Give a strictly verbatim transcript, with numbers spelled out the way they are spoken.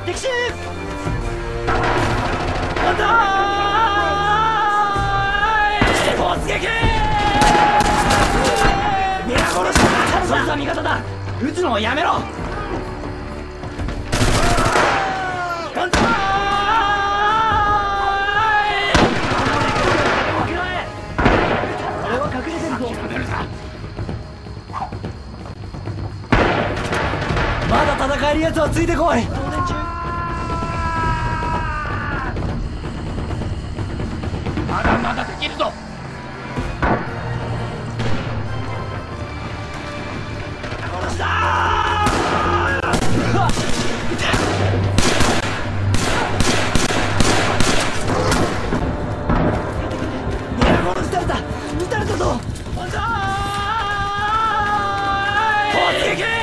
敵襲反対突撃皆殺しだ。そいつは味方だ。撃つのをやめろ。反対これは隠れてるぞ。まだ戦えるやつはついてこい。 まだまだできるぞ。 殺したー。殺された。撃たれたぞ。反対突撃